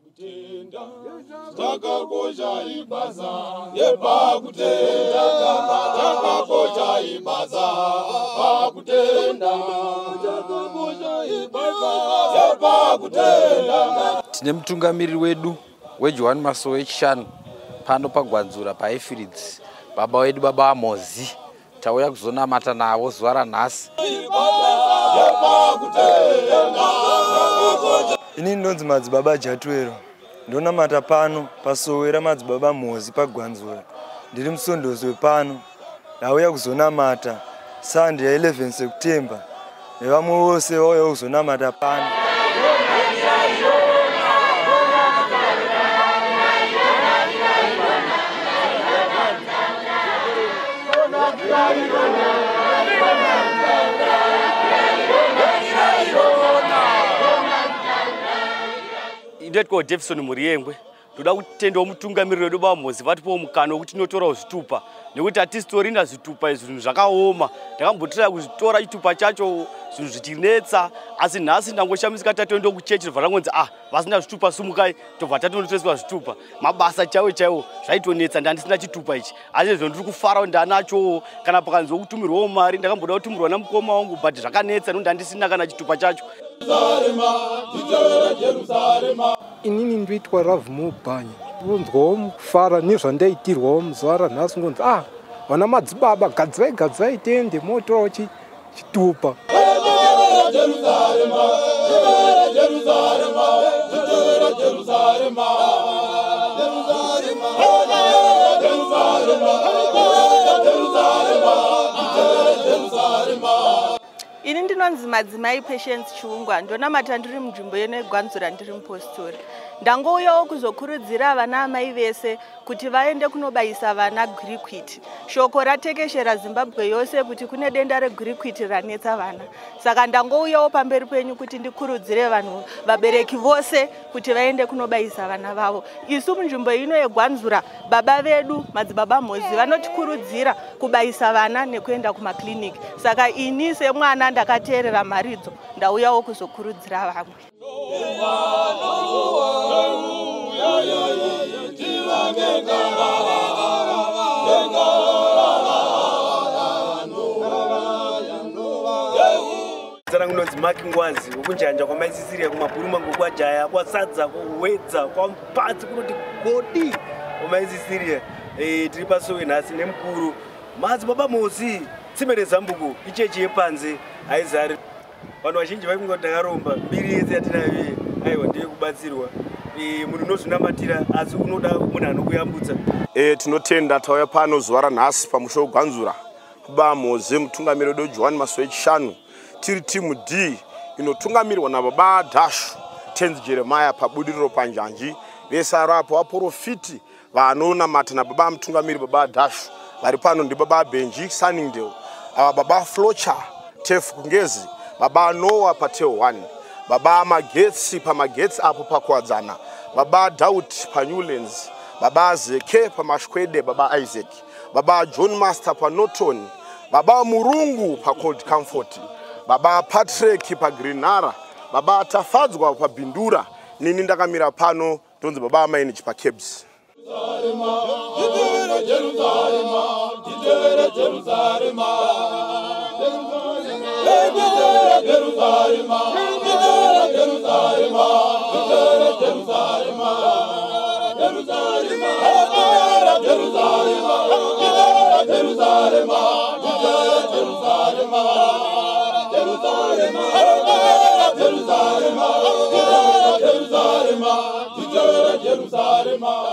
Tine mutungamiriri wedu wejohanne MASOWE echishanu pano pagwanzura paEfields, baba wedu baba Amozi. Tauya kuzonamata navo zuva ranhasi. Ini ndonzi madzibaba Jatiwero. Ndonamata pano pasowe ramadzibaba Amozi pagwanzura. Ndiri musondozi wepano. Ndauya kuzonamata Sunday ya 11 September. Nevamwe vose vauya kuzonamata pano. Ndetwa Jefferson Muriengwe. Ndoda kutenda mutungamiriri wedu baba Amozi vatipo mukano wekuti tinotora zvitupa nekuti hatistorina zvitupa izvi zvinhu zvakaoma. Ndakambotora kuzitora chitupa chacho zvinhu zvichinetsa, asi nhasi ndangoshamisika tatoenda kuchechi ndobva ndangonzi vasina zvitupa sumukai tobva tatondotoiswa zvitupa. Mabasa chaiwo zvaitonetsa ndandisina chitupa ichi. Asi izvo ndiri kufara ndanacho kana pakanzwa kutumirwawo mari ndakamboda kutumirwa namukoma wangu but zvakanetsa nekuti handisina kana chitupa chacho. Inini ndoitwa Ravu Mubhanyi. Ndonzwawo mukufara nezvandaitirwawo muzuva ranhasi ngonzi vana madzibaba gadzirai tiende motorawo chitupa. Ini ndinonzi madzimai Patience Chiungwa. Ndonamata ndiri munzvimbo yegwanzura ndiri mupostori. Ndangouyawo kuzokurudzira vana amai vese kuti vaende kunobayisa vana gwirikwiti. Shoko ratekeshera Zimbabwe yose kuti kune denda regwirikwiti ranetsa vana. Saka ndangouyawo pamberi penyu kuti ndikurudzire vanhu vabereki vose kuti vaende kunobayisa vana vavo. Isu munzvimbo ino yegwanzura baba vedu madzibaba Amozi vanotikurudzira kubayisa vana nekuenda kumakliniki. Saka ini semwana ndakateerera mharidzo ndauyawo kuzokurudzira vamwe. Unonzi makingwazi wokunjanja kwamaisisiriya kumabhuruma ngokwajaya kwasadza kwowedza kwamupatsi kunoti godi kwamaisisiriya. Tiri pasowe nhasi nemukuru madzibaba Amozi tsime rezambuko ichechi yepanze aizari. Vanhu vazhinji vaikunga kuti ndakaromba mbiri yese yatinayo aiwa ndeye kubatsirwa. Munhu unozvinamatira asi unoda munhu anokuyambutsa. Tinotenda tauya pano zuva ranhasi pamusha wegwanzura baba Amozi mutungamiriri wedu johanne MASOWE echishanu. Tiri timu D inotungamirwa nababa Dashu Tenzi Jeremiah pabudiriro panjanji. Vese arapo vaprofiti vanonamata nababa mutungamiriri baba Dashu. Vari pano ndi baba Benji Sunningdale, baba Flocha Tefu Kungezi, baba Noah Pateo 1, baba Magetsi pamagetsi apo pakuwadzana, baba Daud pa Newlands, baba Zeke pamashkwede baba Isaac, baba John Master pa Norton, baba Murungu pa Cold Comfort, baba Patrick pa Greenara, baba Tafadzwa pa Bindura. Nini ndakamira pano ndonzi baba Amainichi pa Kebs. Jerusalem.